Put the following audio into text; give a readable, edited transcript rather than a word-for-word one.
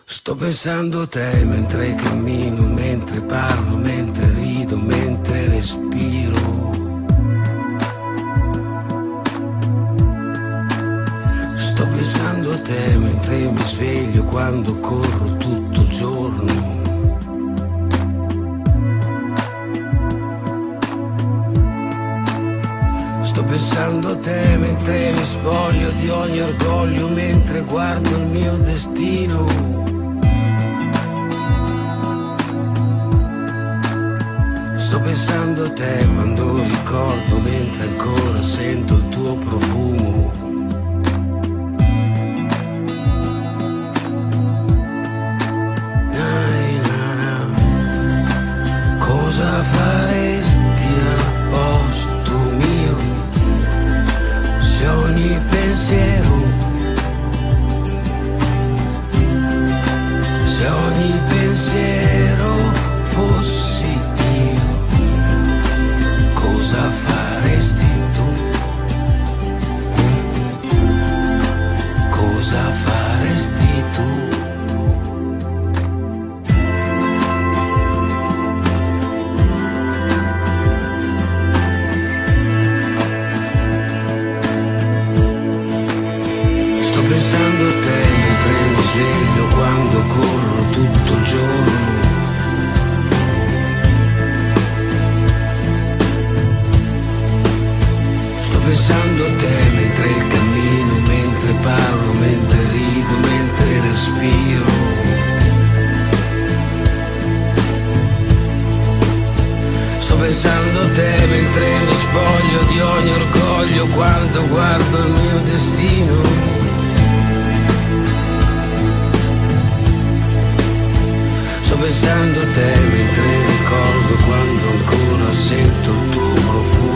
Sto pensando a te mentre cammino, mentre parlo, mentre rido, mentre respiro. Sto pensando a te mentre mi sveglio, quando corro tutto il giorno. Sto pensando a te mentre mi spoglio di ogni orgoglio, mentre guardo il mio destino. Sto pensando a te quando ricordo, mentre ancora sento il tuo profumo. Cosa faresti al posto mio se ogni pensiero, se ogni pensiero fossi io? Cosa faresti tu? Cosa faresti tu? Sto pensando a te mentre mi sveglio, quando corro tutto il giorno. Sto pensando a te mentre cammino, mentre parlo, mentre rido, mentre respiro. Sto pensando a te mentre mi spoglio di ogni orgoglio, quando guardo il mio destino. Sto pensando a te mentre ricordo, quando ancora sento il tuo profumo.